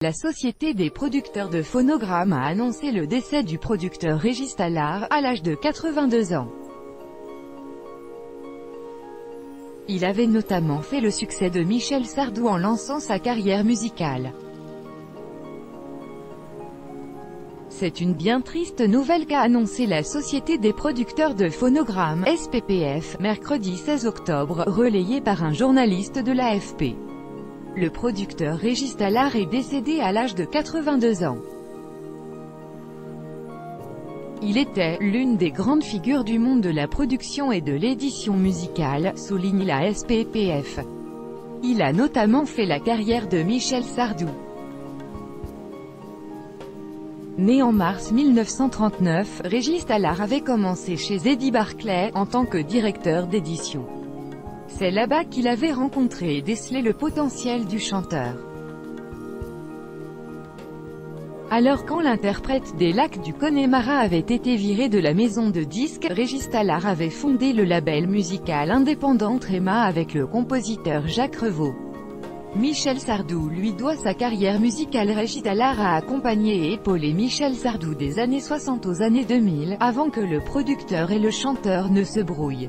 La Société des producteurs de phonogrammes a annoncé le décès du producteur Régis Tallard, à l'âge de 82 ans. Il avait notamment fait le succès de Michel Sardou en lançant sa carrière musicale. C'est une bien triste nouvelle qu'a annoncé la Société des producteurs de phonogrammes, SPPF, mercredi 16 octobre, relayée par un journaliste de l'AFP. Le producteur Régis Tallard est décédé à l'âge de 82 ans. Il était « l'une des grandes figures du monde de la production et de l'édition musicale », souligne la SPPF. Il a notamment fait la carrière de Michel Sardou. Né en mars 1939, Régis Tallard avait commencé chez Eddie Barclay, en tant que directeur d'édition. C'est là-bas qu'il avait rencontré et décelé le potentiel du chanteur. Alors quand l'interprète des Lacs du Connemara avait été viré de la maison de disques, Régis Tallard avait fondé le label musical indépendant Tréma avec le compositeur Jacques Revaux. Michel Sardou lui doit sa carrière musicale. Régis Tallard a accompagné et épaulé Michel Sardou des années 60 aux années 2000, avant que le producteur et le chanteur ne se brouillent.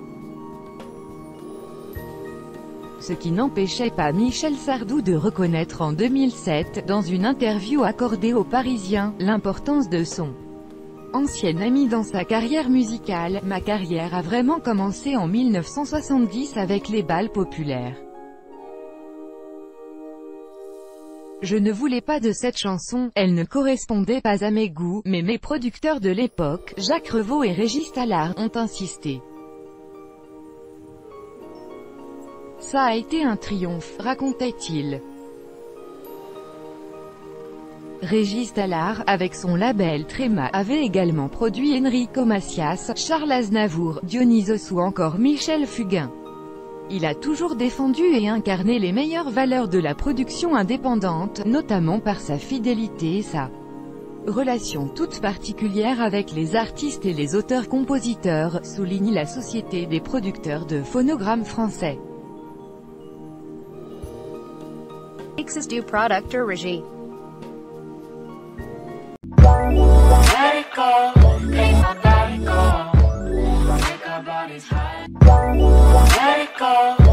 Ce qui n'empêchait pas Michel Sardou de reconnaître en 2007, dans une interview accordée aux Parisiens, l'importance de son ancien ami dans sa carrière musicale. « Ma carrière a vraiment commencé en 1970 avec les bals populaires. Je ne voulais pas de cette chanson, elle ne correspondait pas à mes goûts, mais mes producteurs de l'époque, Jacques Revaux et Régis Tallard, ont insisté. Ça a été un triomphe, racontait-il. Régis Tallard, avec son label Tréma, avait également produit Enrico Macias, Charles Aznavour, Dionysos ou encore Michel Fugain. Il a toujours défendu et incarné les meilleures valeurs de la production indépendante, notamment par sa fidélité et sa relation toute particulière avec les artistes et les auteurs-compositeurs, souligne la Société des producteurs de phonogrammes français. Access du producteur Régis. Let it go, make my body go, make our bodies high. Let it go.